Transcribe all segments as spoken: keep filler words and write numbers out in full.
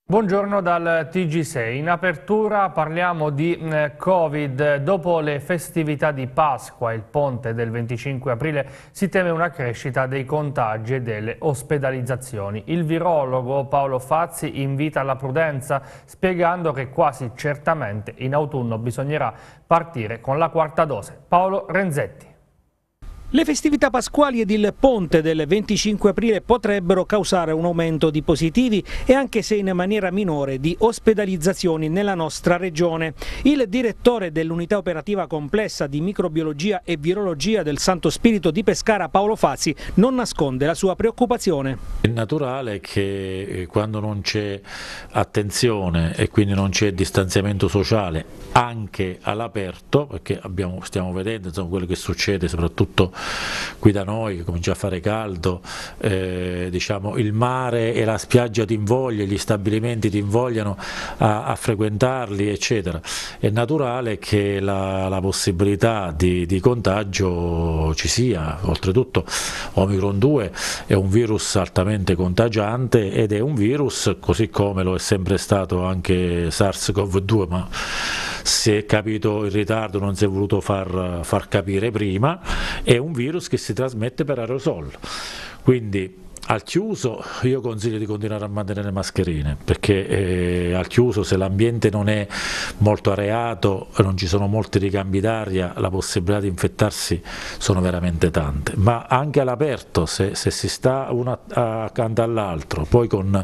Buongiorno dal T G sei. In apertura parliamo di eh, Covid. Dopo le festività di Pasqua e il ponte del venticinque aprile si teme una crescita dei contagi e delle ospedalizzazioni. Il virologo Paolo Fazzi invita alla prudenza, spiegando che quasi certamente in autunno bisognerà partire con la quarta dose. Paolo Renzetti. Le festività pasquali ed il ponte del venticinque aprile potrebbero causare un aumento di positivi e anche se in maniera minore di ospedalizzazioni nella nostra regione. Il direttore dell'unità operativa complessa di microbiologia e virologia del Santo Spirito di Pescara, Paolo Fazzi, non nasconde la sua preoccupazione. È naturale che quando non c'è attenzione e quindi non c'è distanziamento sociale anche all'aperto, perché abbiamo, stiamo vedendo insomma, quello che succede soprattutto qui da noi, che comincia a fare caldo, eh, diciamo, il mare e la spiaggia ti invogliano, gli stabilimenti ti invogliano a, a frequentarli, eccetera. È naturale che la, la possibilità di, di contagio ci sia. Oltretutto Omicron due è un virus altamente contagiante ed è un virus, così come lo è sempre stato anche SARS CoV due, ma si è capito in ritardo, non si è voluto far, far capire prima, è un virus che si trasmette per aerosol. Quindi al chiuso io consiglio di continuare a mantenere le mascherine, perché eh, al chiuso, se l'ambiente non è molto areato, non ci sono molti ricambi d'aria, la possibilità di infettarsi sono veramente tante, ma anche all'aperto, se, se si sta uno accanto all'altro, poi con,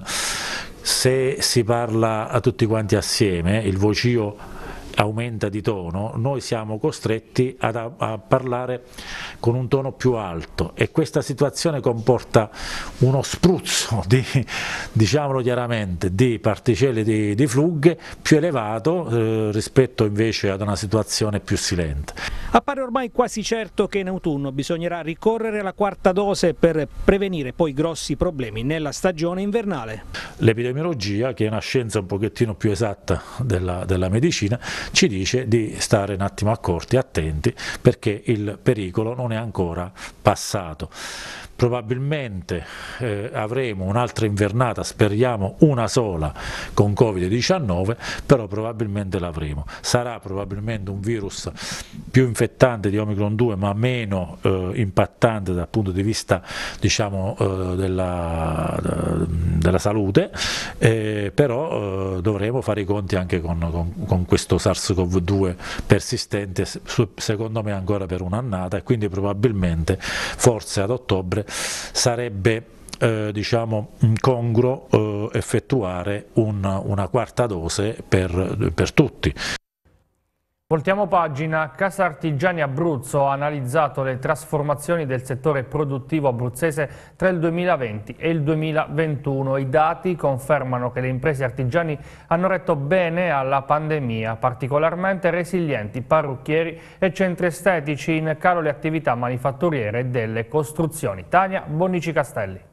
se si parla a tutti quanti assieme, il vocio aumenta di tono, noi siamo costretti ad, a, a parlare con un tono più alto e questa situazione comporta uno spruzzo di, diciamolo chiaramente, di particelle di, di flughe più elevato eh, rispetto invece ad una situazione più silente. Appare ormai quasi certo che in autunno bisognerà ricorrere alla quarta dose per prevenire poi grossi problemi nella stagione invernale. L'epidemiologia, che è una scienza un pochettino più esatta della, della medicina, ci dice di stare un attimo accorti, attenti, perché il pericolo non è ancora passato. Probabilmente eh, avremo un'altra invernata, speriamo una sola, con Covid diciannove, però probabilmente l'avremo. Sarà probabilmente un virus più infettante di Omicron due, ma meno eh, impattante dal punto di vista, diciamo, eh, della, della salute, eh, però eh, dovremo fare i conti anche con, con, con questo SARS CoV due persistente, secondo me ancora per un'annata, e quindi probabilmente forse ad ottobre sarebbe eh, diciamo congruo eh, effettuare un, una quarta dose per, per tutti. Voltiamo pagina. Casartigiani Abruzzo ha analizzato le trasformazioni del settore produttivo abruzzese tra il duemilaventi e il duemilaventuno. I dati confermano che le imprese artigiani hanno retto bene alla pandemia, particolarmente resilienti parrucchieri e centri estetici, in calo le attività manifatturiere e delle costruzioni. Tania Bonnici Castelli.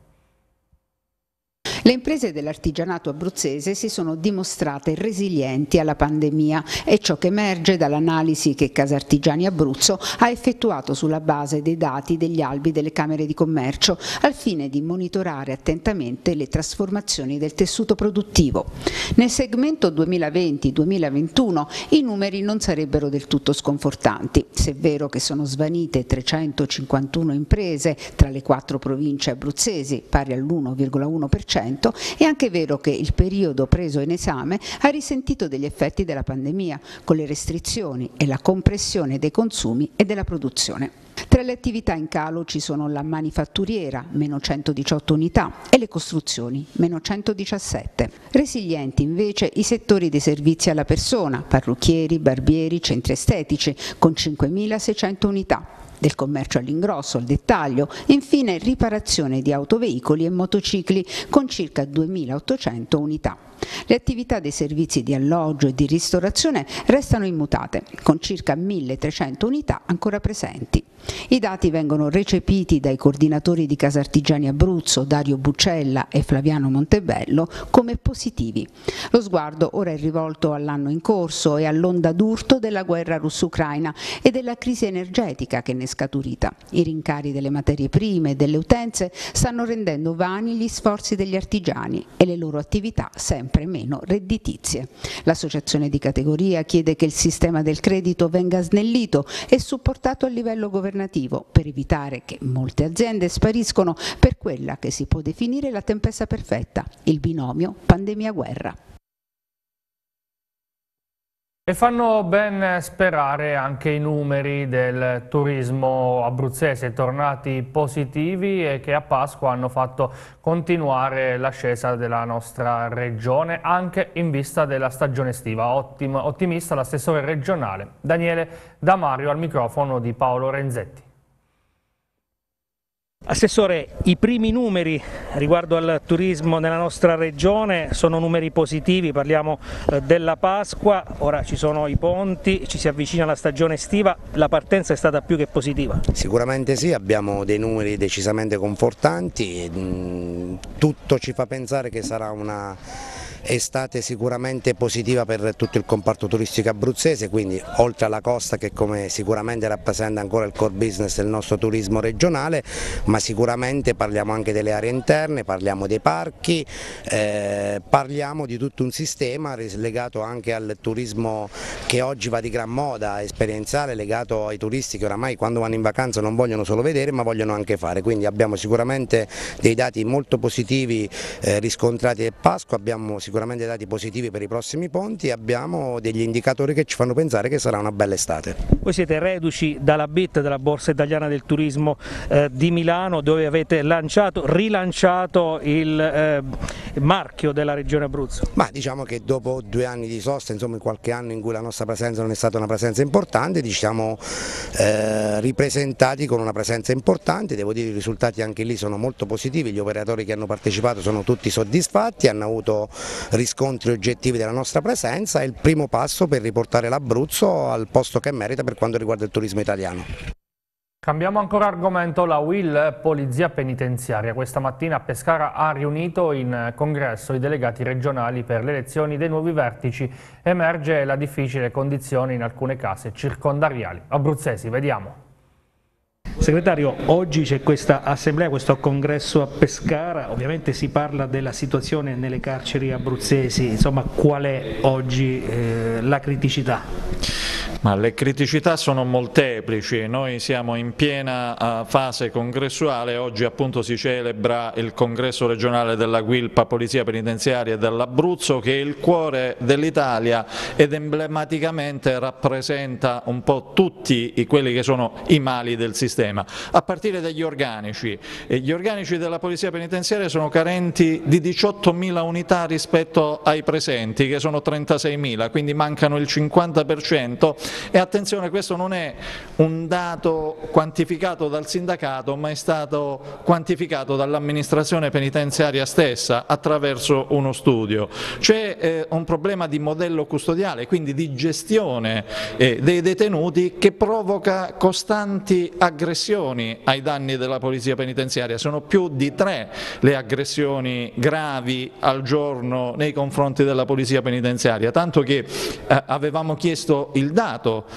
Le imprese dell'artigianato abruzzese si sono dimostrate resilienti alla pandemia, è ciò che emerge dall'analisi che Casartigiani Abruzzo ha effettuato sulla base dei dati degli albi delle Camere di Commercio, al fine di monitorare attentamente le trasformazioni del tessuto produttivo. Nel segmento duemilaventi duemilaventuno i numeri non sarebbero del tutto sconfortanti, se è vero che sono svanite trecentocinquantuno imprese tra le quattro province abruzzesi, pari all'uno virgola uno per cento. È anche vero che il periodo preso in esame ha risentito degli effetti della pandemia, con le restrizioni e la compressione dei consumi e della produzione. Tra le attività in calo ci sono la manifatturiera, meno centodiciotto unità, e le costruzioni, meno centodiciassette. Resilienti invece i settori dei servizi alla persona, parrucchieri, barbieri, centri estetici, con cinquemilaseicento unità. Del commercio all'ingrosso, al dettaglio, infine riparazione di autoveicoli e motocicli con circa duemilaottocento unità. Le attività dei servizi di alloggio e di ristorazione restano immutate, con circa milletrecento unità ancora presenti. I dati vengono recepiti dai coordinatori di Casartigiani Abruzzo, Dario Buccella e Flaviano Montebello, come positivi. Lo sguardo ora è rivolto all'anno in corso e all'onda d'urto della guerra russo-ucraina e della crisi energetica che ne scaturita. I rincari delle materie prime e delle utenze stanno rendendo vani gli sforzi degli artigiani e le loro attività sempre meno redditizie. L'associazione di categoria chiede che il sistema del credito venga snellito e supportato a livello governativo per evitare che molte aziende spariscono per quella che si può definire la tempesta perfetta, il binomio pandemia-guerra. E fanno ben sperare anche i numeri del turismo abruzzese, tornati positivi e che a Pasqua hanno fatto continuare l'ascesa della nostra regione anche in vista della stagione estiva. Ottim- ottimista l'assessore regionale Daniele Damario al microfono di Paolo Renzetti. Assessore, i primi numeri riguardo al turismo nella nostra regione sono numeri positivi, parliamo della Pasqua, ora ci sono i ponti, ci si avvicina alla stagione estiva, la partenza è stata più che positiva? Sicuramente sì, abbiamo dei numeri decisamente confortanti, tutto ci fa pensare che sarà una estate sicuramente positiva per tutto il comparto turistico abruzzese, quindi oltre alla costa che come sicuramente rappresenta ancora il core business del nostro turismo regionale, ma sicuramente parliamo anche delle aree interne, parliamo dei parchi, eh, parliamo di tutto un sistema legato anche al turismo che oggi va di gran moda, esperienziale, legato ai turisti che oramai quando vanno in vacanza non vogliono solo vedere ma vogliono anche fare, quindi abbiamo sicuramente dei dati molto positivi eh, riscontrati a Pasqua, abbiamo sicuramente dati positivi per i prossimi ponti e abbiamo degli indicatori che ci fanno pensare che sarà una bella estate. Voi siete reduci dalla B I T, della Borsa Italiana del Turismo eh, di Milano, dove avete lanciato, rilanciato il eh, marchio della Regione Abruzzo. Ma diciamo che dopo due anni di sosta, insomma in qualche anno in cui la nostra presenza non è stata una presenza importante, diciamo eh, ripresentati con una presenza importante, devo dire i risultati anche lì sono molto positivi, gli operatori che hanno partecipato sono tutti soddisfatti, hanno avuto riscontri oggettivi della nostra presenza, è il primo passo per riportare l'Abruzzo al posto che merita per quanto riguarda il turismo italiano. Cambiamo ancora argomento, la U I L Polizia Penitenziaria questa mattina a Pescara ha riunito in congresso i delegati regionali per le elezioni dei nuovi vertici, emerge la difficile condizione in alcune case circondariali. Abruzzesi, vediamo. Segretario, oggi c'è questa assemblea, questo congresso a Pescara, ovviamente si parla della situazione nelle carceri abruzzesi, insomma qual è oggi eh, la criticità? Ma le criticità sono molteplici, noi siamo in piena uh, fase congressuale, oggi appunto si celebra il congresso regionale della Guilpa Polizia Penitenziaria dell'Abruzzo che è il cuore dell'Italia ed emblematicamente rappresenta un po' tutti i, quelli che sono i mali del sistema, a partire dagli organici. E gli organici della Polizia Penitenziaria sono carenti di diciottomila unità rispetto ai presenti che sono trentaseimila, quindi mancano il cinquanta per cento. E attenzione, questo non è un dato quantificato dal sindacato, ma è stato quantificato dall'amministrazione penitenziaria stessa attraverso uno studio. C'è eh, un problema di modello custodiale, quindi di gestione eh, dei detenuti che provoca costanti aggressioni ai danni della Polizia Penitenziaria. Sono più di tre le aggressioni gravi al giorno nei confronti della Polizia Penitenziaria, tanto che eh, avevamo chiesto il dato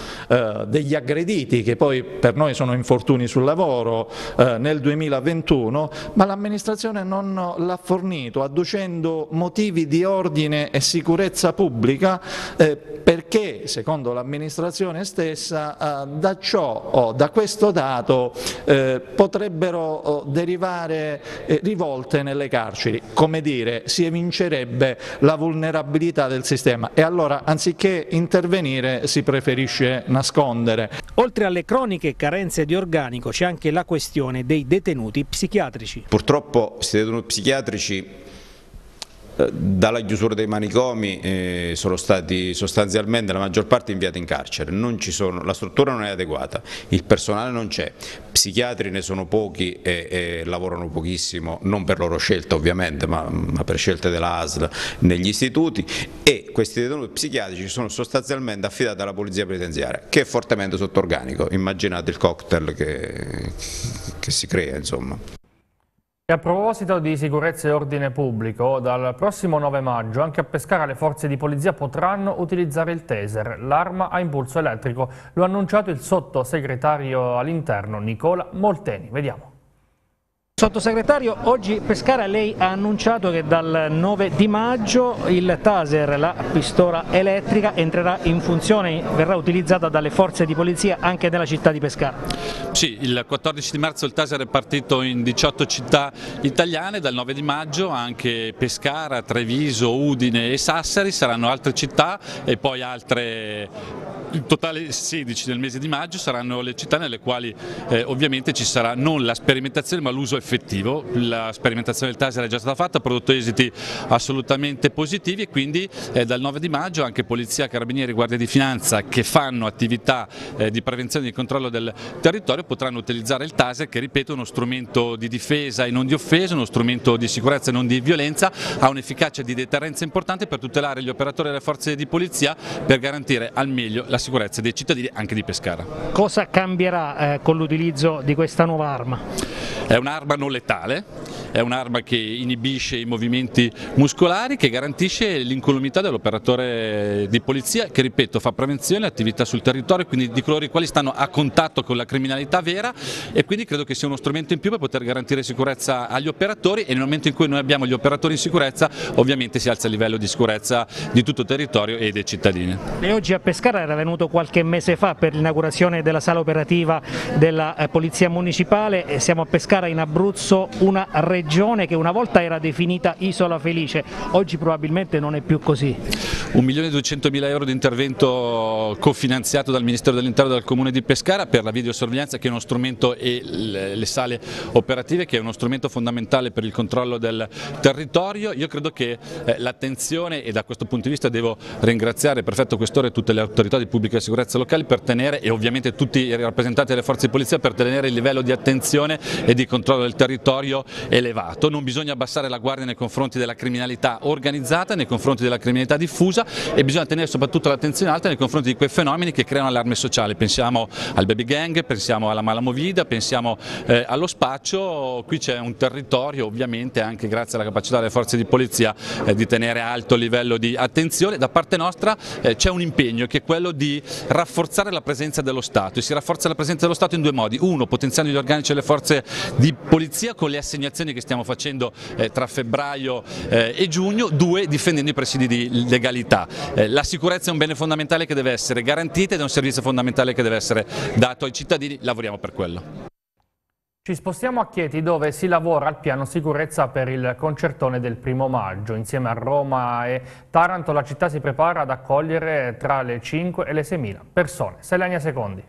eh, degli aggrediti, che poi per noi sono infortuni sul lavoro, eh, nel duemilaventuno, ma l'amministrazione non l'ha fornito, adducendo motivi di ordine e sicurezza pubblica, eh, perché secondo l'amministrazione stessa eh, da ciò o da questo dato eh, potrebbero oh, derivare eh, rivolte nelle carceri, come dire, si evincerebbe la vulnerabilità del sistema e allora anziché intervenire si preferisce nascondere. Oltre alle croniche carenze di organico c'è anche la questione dei detenuti psichiatrici. Purtroppo questi detenuti psichiatrici eh, dalla chiusura dei manicomi eh, sono stati sostanzialmente la maggior parte inviati in carcere, non ci sono, la struttura non è adeguata, il personale non c'è, psichiatri ne sono pochi e, e lavorano pochissimo, non per loro scelta ovviamente, ma, ma per scelte della A S L negli istituti, e questi detenuti psichiatrici sono sostanzialmente affidati alla Polizia Penitenziaria, che è fortemente sotto organico, immaginate il cocktail che, che si crea, insomma. E a proposito di sicurezza e ordine pubblico, dal prossimo nove maggio anche a Pescara le forze di polizia potranno utilizzare il taser, l'arma a impulso elettrico. Lo ha annunciato il sottosegretario all'interno Nicola Molteni. Vediamo. Sottosegretario, oggi Pescara lei ha annunciato che dal nove di maggio il taser, la pistola elettrica, entrerà in funzione, verrà utilizzata dalle forze di polizia anche nella città di Pescara. Sì, il quattordici di marzo il taser è partito in diciotto città italiane, dal nove di maggio anche Pescara, Treviso, Udine e Sassari saranno altre città e poi altre. In totale sedici nel mese di maggio saranno le città nelle quali eh, ovviamente ci sarà non la sperimentazione ma l'uso effettivo. La sperimentazione del taser è già stata fatta, ha prodotto esiti assolutamente positivi e quindi eh, dal nove di maggio anche Polizia, Carabinieri, Guardia di Finanza che fanno attività eh, di prevenzione e di controllo del territorio potranno utilizzare il taser che, ripeto, è uno strumento di difesa e non di offesa, uno strumento di sicurezza e non di violenza, ha un'efficacia di deterrenza importante per tutelare gli operatori delle forze di polizia per garantire al meglio la sicurezza dei cittadini anche di Pescara. Cosa cambierà eh, con l'utilizzo di questa nuova arma? È un'arma non letale, è un'arma che inibisce i movimenti muscolari, che garantisce l'incolumità dell'operatore di polizia, che, ripeto, fa prevenzione, attività sul territorio, quindi di coloro i quali stanno a contatto con la criminalità vera, e quindi credo che sia uno strumento in più per poter garantire sicurezza agli operatori, e nel momento in cui noi abbiamo gli operatori in sicurezza ovviamente si alza il livello di sicurezza di tutto il territorio e dei cittadini. E oggi a Pescara era venuto qualche mese fa per l'inaugurazione della sala operativa della eh, Polizia Municipale, e siamo a Pescara, in Abruzzo, una regione che una volta era definita isola felice, oggi probabilmente non è più così. un milione e duecentomila euro di intervento cofinanziato dal Ministero dell'Interno e dal Comune di Pescara per la videosorveglianza, che è uno strumento, e le sale operative, che è uno strumento fondamentale per il controllo del territorio. Io credo che eh, l'attenzione, e da questo punto di vista devo ringraziare il prefetto questore e tutte le autorità di pubblica sicurezza locali per tenere, e ovviamente tutti i rappresentanti delle forze di polizia, per tenere il livello di attenzione e di controllo del territorio elevato. Non bisogna abbassare la guardia nei confronti della criminalità organizzata, nei confronti della criminalità diffusa, e bisogna tenere soprattutto l'attenzione alta nei confronti di quei fenomeni che creano allarme sociale. Pensiamo al baby gang, pensiamo alla malamovida, pensiamo eh, allo spaccio. Qui c'è un territorio, ovviamente anche grazie alla capacità delle forze di polizia eh, di tenere alto livello di attenzione. Da parte nostra eh, c'è un impegno, che è quello di rafforzare la presenza dello Stato, e si rafforza la presenza dello Stato in due modi: uno, potenziando gli organici delle forze di polizia con le assegnazioni che stiamo facendo eh, tra febbraio eh, e giugno; due, difendendo i presidi di legalità. Eh, la sicurezza è un bene fondamentale che deve essere garantita ed è un servizio fondamentale che deve essere dato ai cittadini, lavoriamo per quello. Ci spostiamo a Chieti, dove si lavora al piano sicurezza per il concertone del primo maggio. Insieme a Roma e Taranto la città si prepara ad accogliere tra le cinque e le seimila persone. Selenia Secondi.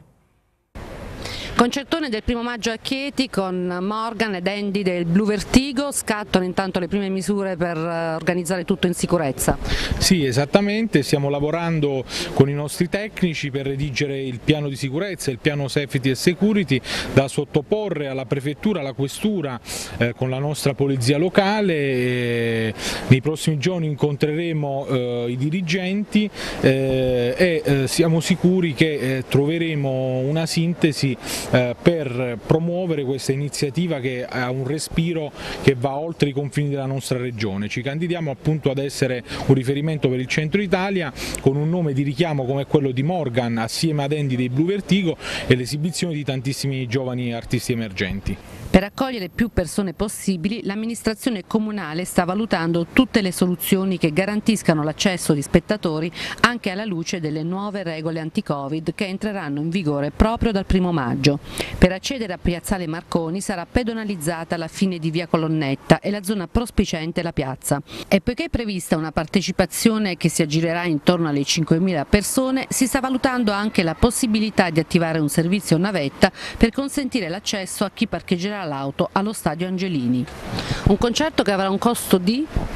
Concertone del primo maggio a Chieti con Morgan ed Andy del Blu Vertigo. Scattano intanto le prime misure per organizzare tutto in sicurezza. Sì, esattamente, stiamo lavorando con i nostri tecnici per redigere il piano di sicurezza, il piano safety e security da sottoporre alla prefettura, alla questura eh, con la nostra polizia locale. E nei prossimi giorni incontreremo eh, i dirigenti eh, e eh, siamo sicuri che eh, troveremo una sintesi Eh, per promuovere questa iniziativa che ha un respiro che va oltre i confini della nostra regione. Ci candidiamo appunto ad essere un riferimento per il centro Italia, con un nome di richiamo come quello di Morgan assieme ad Andy dei Blu Vertigo e l'esibizione di tantissimi giovani artisti emergenti. Per accogliere più persone possibili, l'amministrazione comunale sta valutando tutte le soluzioni che garantiscano l'accesso di spettatori anche alla luce delle nuove regole anti-Covid che entreranno in vigore proprio dal primo maggio. Per accedere a Piazzale Marconi sarà pedonalizzata la fine di via Colonnetta e la zona prospiciente la piazza. E poiché è prevista una partecipazione che si aggirerà intorno alle cinquemila persone, si sta valutando anche la possibilità di attivare un servizio navetta per consentire l'accesso a chi parcheggerà l'auto allo stadio Angelini. Un concerto che avrà un costo di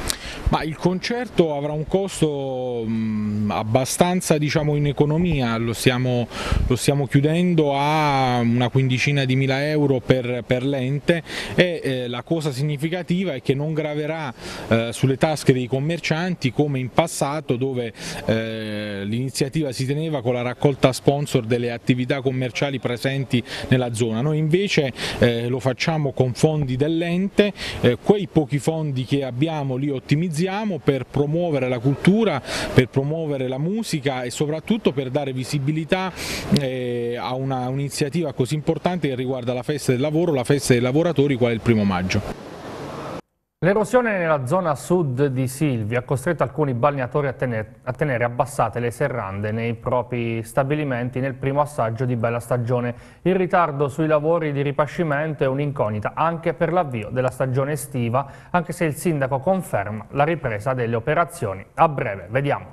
Ma il concerto avrà un costo mh, abbastanza, diciamo, in economia, lo stiamo, lo stiamo chiudendo a una quindicina di mila euro per, per l'ente e eh, la cosa significativa è che non graverà eh, sulle tasche dei commercianti come in passato, dove eh, l'iniziativa si teneva con la raccolta sponsor delle attività commerciali presenti nella zona. Noi invece eh, lo facciamo con fondi dell'ente, eh, quei pochi fondi che abbiamo li ottimizziamo per promuovere la cultura, per promuovere la musica e soprattutto per dare visibilità eh, a un'iniziativa così importante che riguarda la festa del lavoro, la festa dei lavoratori, quale è il primo maggio. L'erosione nella zona sud di Silvi ha costretto alcuni balneatori a tenere, a tenere abbassate le serrande nei propri stabilimenti nel primo assaggio di bella stagione. Il ritardo sui lavori di ripascimento è un'incognita anche per l'avvio della stagione estiva, anche se il sindaco conferma la ripresa delle operazioni a breve. Vediamo.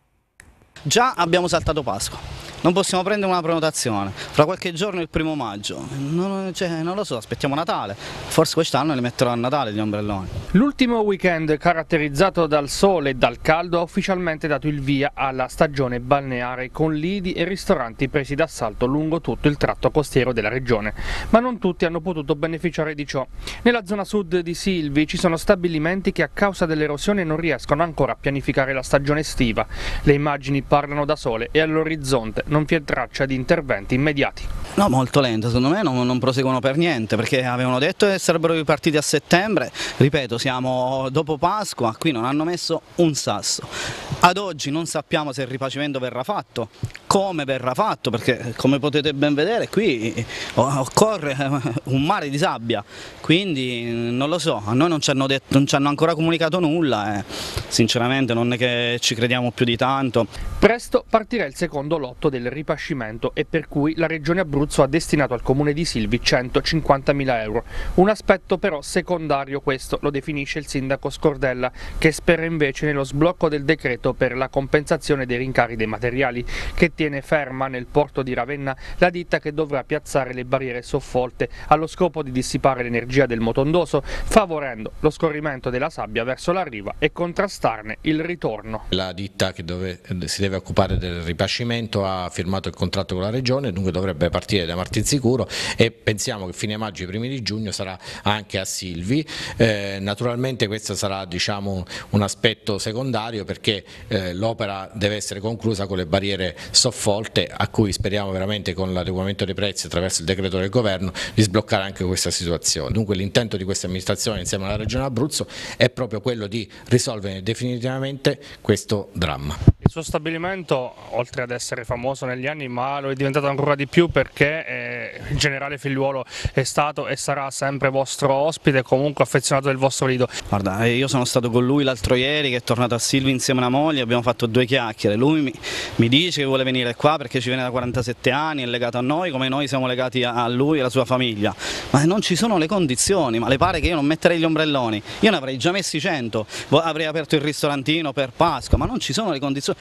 Già abbiamo saltato Pasqua, non possiamo prendere una prenotazione, fra qualche giorno è il primo maggio, non, cioè, non lo so, aspettiamo Natale, forse quest'anno li metterò a Natale gli ombrelloni. L'ultimo weekend caratterizzato dal sole e dal caldo ha ufficialmente dato il via alla stagione balneare con lidi e ristoranti presi d'assalto lungo tutto il tratto costiero della regione, ma non tutti hanno potuto beneficiare di ciò. Nella zona sud di Silvi ci sono stabilimenti che a causa dell'erosione non riescono ancora a pianificare la stagione estiva. Le immagini parlano da sole e all'orizzonte non vi è traccia di interventi immediati. No, molto lento, secondo me non, non proseguono per niente, perché avevano detto che sarebbero ripartiti a settembre, ripeto, siamo dopo Pasqua, qui non hanno messo un sasso. Ad oggi non sappiamo se il ripavimento verrà fatto, come verrà fatto, perché come potete ben vedere qui occorre un mare di sabbia, quindi non lo so, a noi non ci hanno, detto, non ci hanno ancora comunicato nulla e sinceramente non è che ci crediamo più di tanto. Presto partirà il secondo lotto del ripascimento e per cui la Regione Abruzzo ha destinato al Comune di Silvi centocinquantamila euro. Un aspetto però secondario questo, lo definisce il sindaco Scordella, che spera invece nello sblocco del decreto per la compensazione dei rincari dei materiali, che tiene ferma nel porto di Ravenna la ditta che dovrà piazzare le barriere soffolte allo scopo di dissipare l'energia del motondoso, favorendo lo scorrimento della sabbia verso la riva e contrastarne il ritorno. La ditta che dove, si deve occupare del ripascimento ha firmato il contratto con la Regione, dunque dovrebbe partire da Martinsicuro e pensiamo che fine maggio e primi di giugno sarà anche a Silvi. Eh, naturalmente questo sarà, diciamo, un aspetto secondario, perché eh, l'opera deve essere conclusa con le barriere soffolte, a cui speriamo veramente con l'adeguamento dei prezzi attraverso il decreto del governo di sbloccare anche questa situazione. Dunque l'intento di questa amministrazione insieme alla Regione Abruzzo è proprio quello di risolvere definitivamente questo dramma. Il suo stabilimento, oltre ad essere famoso negli anni, ma lo è diventato ancora di più perché eh, il generale Figliuolo è stato e sarà sempre vostro ospite, comunque affezionato del vostro lido. Guarda, io sono stato con lui l'altro ieri, che è tornato a Silvi insieme alla moglie, abbiamo fatto due chiacchiere. Lui mi, mi dice che vuole venire qua perché ci viene da quarantasette anni, è legato a noi come noi siamo legati a lui e alla sua famiglia, ma non ci sono le condizioni. Ma le pare che io non metterei gli ombrelloni? Io ne avrei già messi cento, avrei aperto il ristorantino per Pasqua, ma non ci sono le condizioni.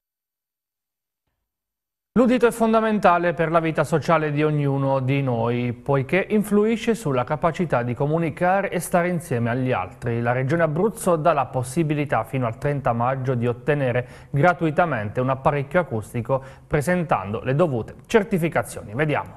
L'udito è fondamentale per la vita sociale di ognuno di noi, poiché influisce sulla capacità di comunicare e stare insieme agli altri. La Regione Abruzzo dà la possibilità fino al trenta maggio di ottenere gratuitamente un apparecchio acustico presentando le dovute certificazioni. Vediamo.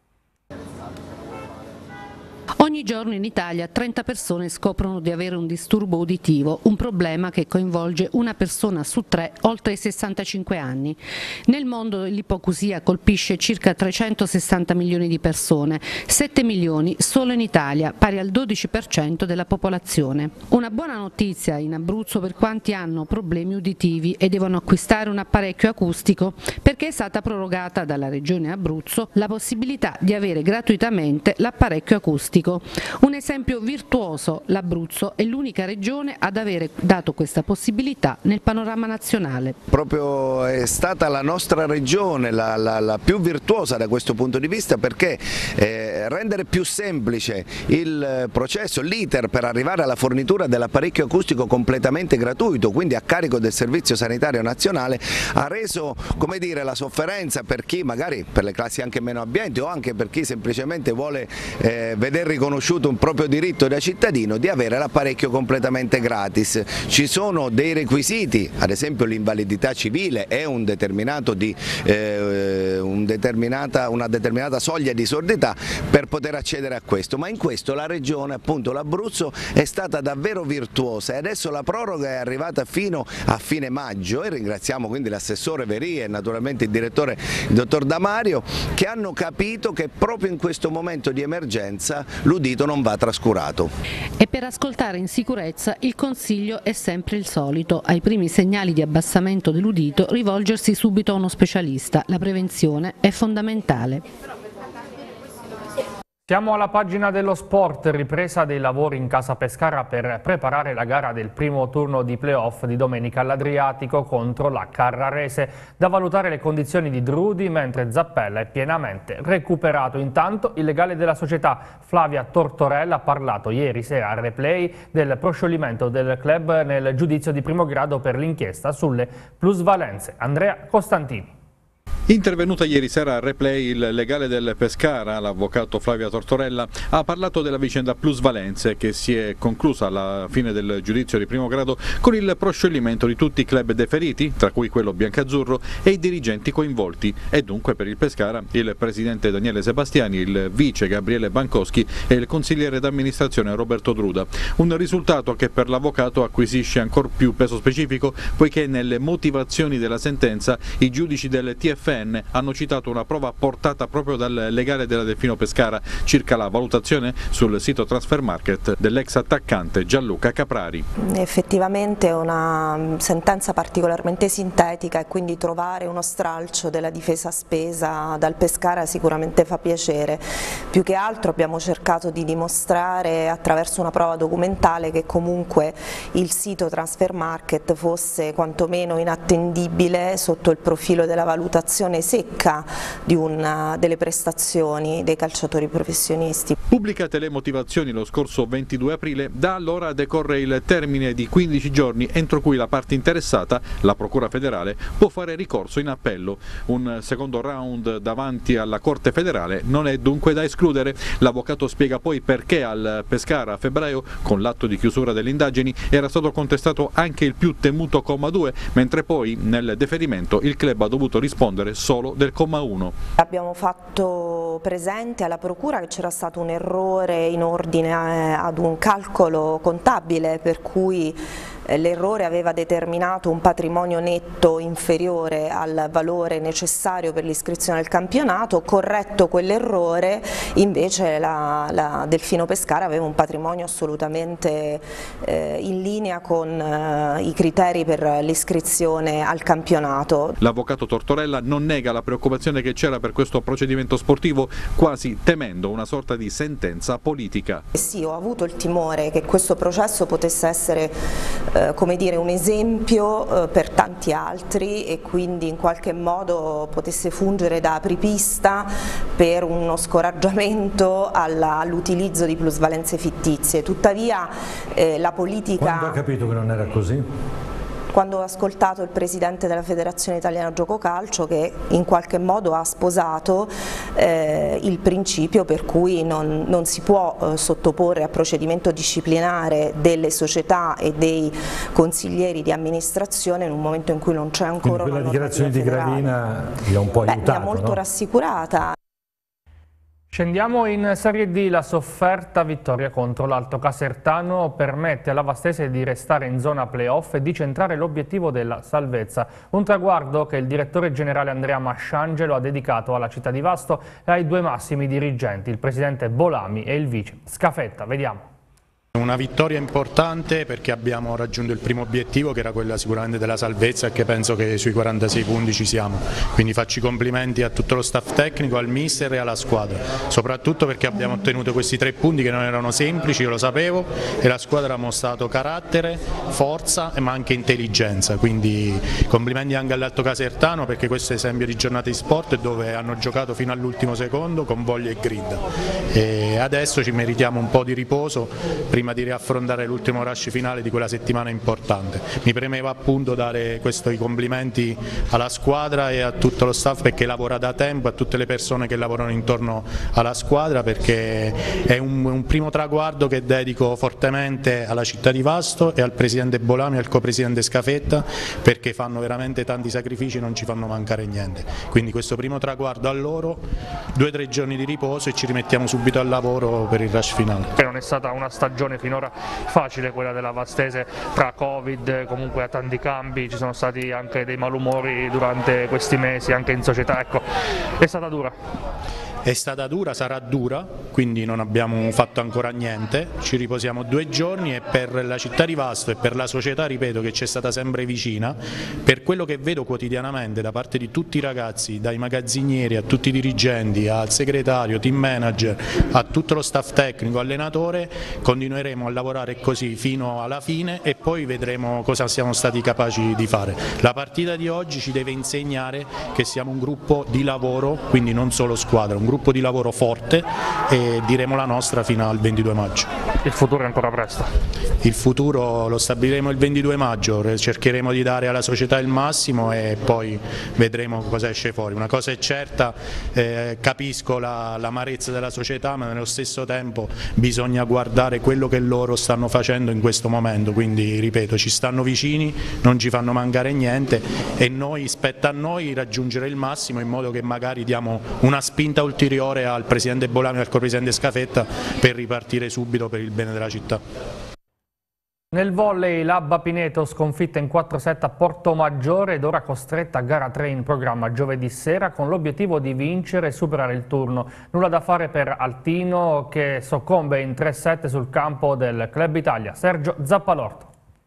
Ogni giorno in Italia trenta persone scoprono di avere un disturbo uditivo, un problema che coinvolge una persona su tre oltre i sessantacinque anni. Nel mondo l'ipoacusia colpisce circa trecentosessanta milioni di persone, sette milioni solo in Italia, pari al dodici per cento della popolazione. Una buona notizia in Abruzzo per quanti hanno problemi uditivi e devono acquistare un apparecchio acustico, perché è stata prorogata dalla Regione Abruzzo la possibilità di avere gratuitamente l'apparecchio acustico. Un esempio virtuoso, l'Abruzzo è l'unica regione ad avere dato questa possibilità nel panorama nazionale. Proprio è stata la nostra regione la, la, la più virtuosa da questo punto di vista, perché eh, rendere più semplice il processo, l'iter per arrivare alla fornitura dell'apparecchio acustico completamente gratuito, quindi a carico del Servizio Sanitario Nazionale, ha reso, come dire, la sofferenza per chi magari per le classi anche meno abbienti o anche per chi semplicemente vuole eh, vedere riconosciuto un proprio diritto da cittadino di avere l'apparecchio completamente gratis. Ci sono dei requisiti, ad esempio l'invalidità civile è un determinato di, eh, un determinata, una determinata soglia di sordità per poter accedere a questo, ma in questo la Regione, appunto l'Abruzzo, è stata davvero virtuosa e adesso la proroga è arrivata fino a fine maggio e ringraziamo quindi l'assessore Verie e naturalmente il direttore il dottor Damario, che hanno capito che proprio in questo momento di emergenza l'udito non va trascurato. E per ascoltare in sicurezza il consiglio è sempre il solito: ai primi segnali di abbassamento dell'udito rivolgersi subito a uno specialista, la prevenzione è fondamentale. Siamo alla pagina dello sport, ripresa dei lavori in Casa Pescara per preparare la gara del primo turno di playoff di domenica all'Adriatico contro la Carrarese. Da valutare le condizioni di Drudi, mentre Zappella è pienamente recuperato. Intanto il legale della società Flavia Tortorella ha parlato ieri sera al replay del proscioglimento del club nel giudizio di primo grado per l'inchiesta sulle plusvalenze. Andrea Costantini. Intervenuta ieri sera al replay il legale del Pescara, l'avvocato Flavia Tortorella, ha parlato della vicenda plusvalenze che si è conclusa alla fine del giudizio di primo grado con il proscioglimento di tutti i club deferiti, tra cui quello biancazzurro, e i dirigenti coinvolti, e dunque per il Pescara il presidente Daniele Sebastiani, il vice Gabriele Bancoschi e il consigliere d'amministrazione Roberto Druda. Un risultato che per l'avvocato acquisisce ancor più peso specifico, poiché nelle motivazioni della sentenza i giudici del T F hanno citato una prova portata proprio dal legale della Delfino Pescara circa la valutazione sul sito Transfer Market dell'ex attaccante Gianluca Caprari. Effettivamente è una sentenza particolarmente sintetica e quindi trovare uno stralcio della difesa spesa dal Pescara sicuramente fa piacere. Più che altro abbiamo cercato di dimostrare attraverso una prova documentale che comunque il sito Transfer Market fosse quantomeno inattendibile sotto il profilo della valutazione secca di una delle prestazioni dei calciatori professionisti. Pubblicate le motivazioni lo scorso ventidue aprile, da allora decorre il termine di quindici giorni entro cui la parte interessata, la Procura federale, può fare ricorso in appello. Un secondo round davanti alla Corte federale non è dunque da escludere. L'avvocato spiega poi perché al Pescara a febbraio, con l'atto di chiusura delle indagini, era stato contestato anche il più temuto comma due, mentre poi nel deferimento il club ha dovuto rispondere solo del comma uno. Abbiamo fatto presente alla Procura che c'era stato un errore in ordine ad un calcolo contabile per cui l'errore aveva determinato un patrimonio netto inferiore al valore necessario per l'iscrizione al campionato. Corretto quell'errore, invece la, la Delfino Pescara aveva un patrimonio assolutamente eh, in linea con eh, i criteri per l'iscrizione al campionato. L'avvocato Tortorella non nega la preoccupazione che c'era per questo procedimento sportivo, quasi temendo una sorta di sentenza politica. Sì, ho avuto il timore che questo processo potesse essere Eh, come dire, un esempio eh, per tanti altri e quindi in qualche modo potesse fungere da apripista per uno scoraggiamento all'utilizzo di plusvalenze fittizie. Tuttavia eh, la politica... Quando ha capito che non era così? Quando ho ascoltato il presidente della Federazione Italiana Gioco Calcio che in qualche modo ha sposato eh, il principio per cui non, non si può eh, sottoporre a procedimento disciplinare delle società e dei consiglieri di amministrazione in un momento in cui non c'è ancora una normativa federale. Quella dichiarazione di Gravina vi ha un po' aiutato, mi ha molto no? rassicurata. Scendiamo in Serie D, la sofferta vittoria contro l'Alto Casertano permette alla Vastese di restare in zona playoff e di centrare l'obiettivo della salvezza. Un traguardo che il direttore generale Andrea Masciangelo ha dedicato alla città di Vasto e ai due massimi dirigenti, il presidente Bolami e il vice Scafetta. Vediamo. Una vittoria importante perché abbiamo raggiunto il primo obiettivo che era quella sicuramente della salvezza e che penso che sui quarantasei punti ci siamo, quindi faccio i complimenti a tutto lo staff tecnico, al mister e alla squadra, soprattutto perché abbiamo ottenuto questi tre punti che non erano semplici, io lo sapevo, e la squadra ha mostrato carattere, forza ma anche intelligenza, quindi complimenti anche all'Alto Casertano perché questo è esempio di giornata di sport dove hanno giocato fino all'ultimo secondo con voglia e grinta e adesso ci meritiamo un po' di riposo prima prima di riaffrontare l'ultimo rush finale di quella settimana importante. Mi premeva appunto dare questi complimenti alla squadra e a tutto lo staff perché lavora da tempo, a tutte le persone che lavorano intorno alla squadra, perché è un, un primo traguardo che dedico fortemente alla città di Vasto e al presidente Bolami e al copresidente Scafetta, perché fanno veramente tanti sacrifici e non ci fanno mancare niente. Quindi questo primo traguardo a loro, due o tre giorni di riposo e ci rimettiamo subito al lavoro per il rush finale. E non è stata una stagione finora facile quella della Vastese, tra Covid, comunque a tanti cambi, ci sono stati anche dei malumori durante questi mesi anche in società, ecco, è stata dura. È stata dura, sarà dura, quindi non abbiamo fatto ancora niente, ci riposiamo due giorni e per la città di Vasto e per la società, ripeto, che ci è stata sempre vicina, per quello che vedo quotidianamente da parte di tutti i ragazzi, dai magazzinieri a tutti i dirigenti, al segretario, team manager, a tutto lo staff tecnico, allenatore, continueremo a lavorare così fino alla fine e poi vedremo cosa siamo stati capaci di fare. La partita di oggi ci deve insegnare che siamo un gruppo di lavoro, quindi non solo squadra, un gruppo di lavoro forte, e diremo la nostra fino al ventidue maggio. Il futuro è ancora presto? Il futuro lo stabiliremo il ventidue maggio, cercheremo di dare alla società il massimo e poi vedremo cosa esce fuori. Una cosa è certa, eh, capisco la, l'amarezza della società, ma nello stesso tempo bisogna guardare quello che loro stanno facendo in questo momento, quindi ripeto, ci stanno vicini, non ci fanno mancare niente e noi, spetta a noi raggiungere il massimo in modo che magari diamo una spinta ulteriore al presidente Bolami e al copresidente Scafetta per ripartire subito per il bene della città. Nel volley l'Abba Pineto sconfitta in quattro set a Portomaggiore ed ora costretta a gara tre in programma giovedì sera con l'obiettivo di vincere e superare il turno. Nulla da fare per Altino che soccombe in tre set sul campo del Club Italia. Sergio Zappalorto.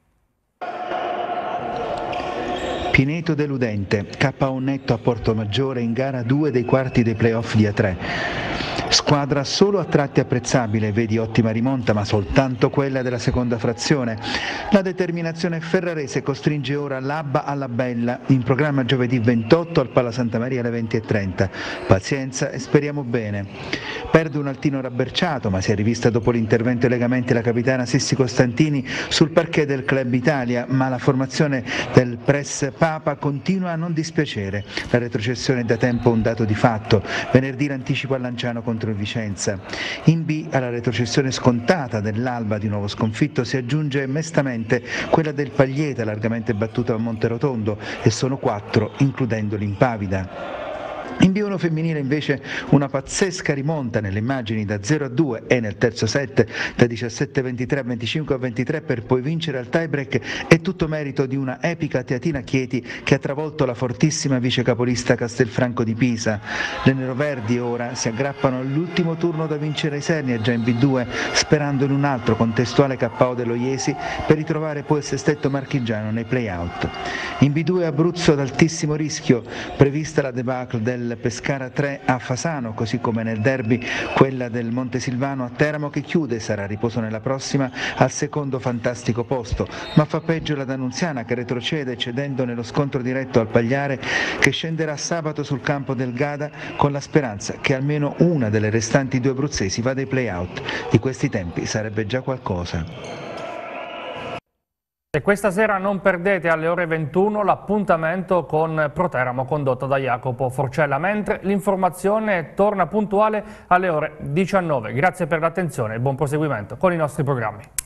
Pineto deludente, K O netto a Portomaggiore in gara due dei quarti dei playoff di A tre. Squadra solo a tratti apprezzabile, vedi ottima rimonta ma soltanto quella della seconda frazione. La determinazione ferrarese costringe ora l'Abba alla bella, in programma giovedì ventotto al Pala Santa Maria alle venti e trenta. Pazienza e speriamo bene. Perde un Altino rabberciato ma si è rivista dopo l'intervento ai legamenti la capitana Sissi Costantini sul parquet del Club Italia, ma la formazione del Press Papa continua a non dispiacere. La retrocessione è da tempo un dato di fatto. Venerdì l'anticipo a Lanciano contro il Vicenza. In B alla retrocessione scontata dell'Alba di nuovo sconfitto si aggiunge mestamente quella del Paglieta largamente battuta a Monterotondo e sono quattro includendo l'Impavida. In B uno femminile invece una pazzesca rimonta nelle immagini da zero a due e nel terzo set da diciassette a ventitré a venticinque a ventitré per poi vincere al tiebreak è tutto merito di una epica Teatina Chieti che ha travolto la fortissima vice capolista Castelfranco di Pisa. Le neroverdi ora si aggrappano all'ultimo turno da vincere ai Sernia già in B due sperando in un altro contestuale K O dello Iesi per ritrovare poi il sestetto marchigiano nei play-out. In B due Abruzzo ad altissimo rischio, prevista la debacle del Pescara tre a Fasano, così come nel derby quella del Montesilvano a Teramo che chiude, sarà riposo nella prossima, al secondo fantastico posto, ma fa peggio la D'Annunziana che retrocede cedendo nello scontro diretto al Pagliare che scenderà sabato sul campo del Gada con la speranza che almeno una delle restanti due abruzzesi vada ai play-out. Di questi tempi sarebbe già qualcosa. E questa sera non perdete alle ore ventuno l'appuntamento con Proteramo condotto da Jacopo Forcella, mentre l'informazione torna puntuale alle ore diciannove. Grazie per l'attenzione e buon proseguimento con i nostri programmi.